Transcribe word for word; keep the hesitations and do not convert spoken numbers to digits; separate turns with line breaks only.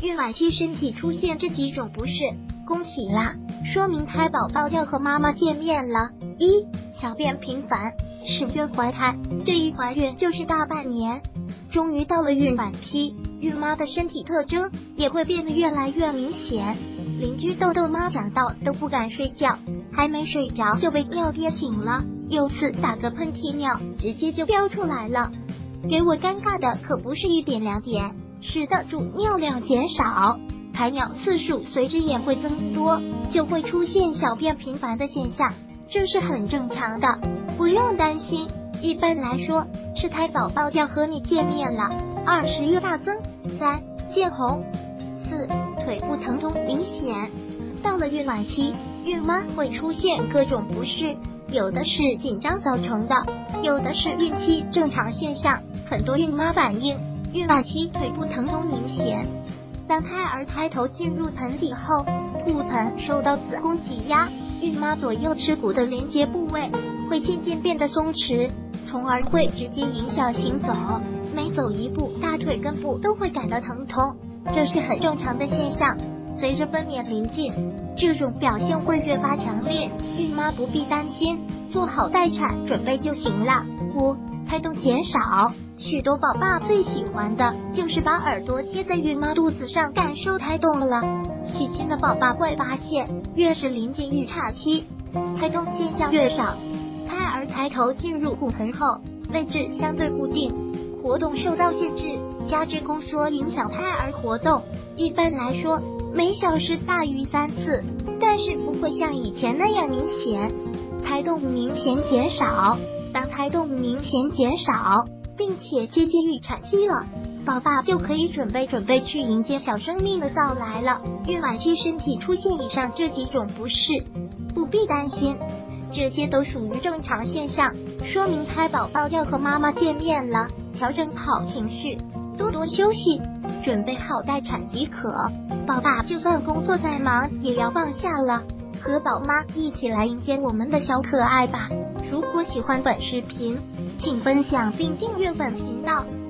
孕晚期身体出现这几种不适，恭喜啦，说明胎宝宝要和妈妈见面了。一、小便频繁。十月怀胎，这一怀孕就是大半年，终于到了孕晚期，孕妈的身体特征也会变得越来越明显。邻居豆豆妈长到都不敢睡觉，还没睡着就被尿憋醒了，有次打个喷嚏，尿直接就飙出来了。给我尴尬的可不是一点两点，是的，主尿量减少，排尿次数随之也会增多，就会出现小便频繁的现象，这是很正常的，不用担心。一般来说，是胎宝宝要和你见面了。二、食欲大增。三、见红。四、腿部疼痛明显。到了孕晚期，孕妈会出现各种不适，有的是紧张造成的，有的是孕期正常现象。很多孕妈反映，孕晚期腿部疼痛明显。当胎儿胎头进入盆底后，骨盆受到子宫挤压，孕妈左右耻骨的连接部位会渐渐变得松弛，从而会直接影响行走，每走一步，大腿根部都会感到疼痛，这是很正常的现象。随着分娩临近，这种表现会越发强烈，孕妈不必担心，做好待产准备就行了。五、胎动减少。许多宝爸最喜欢的就是把耳朵贴在孕妈肚子上感受胎动了。细心的宝爸会发现，越是临近孕产期，胎动现象越少。胎儿抬头进入骨盆后，位置相对固定，活动受到限制，加之宫缩影响胎儿活动。一般来说，每小时大于三次，但是不会像以前那样明显。胎动明显减少。当胎动明显减少，并且接近孕产期了，宝爸就可以准备准备去迎接小生命的到来了。孕晚期身体出现以上这几种不适，不必担心，这些都属于正常现象，说明胎宝宝要和妈妈见面了。调整好情绪，多多休息，准备好待产即可。宝爸就算工作再忙，也要放下了，和宝妈一起来迎接我们的小可爱吧。如果喜欢本视频，请分享并订阅本频道。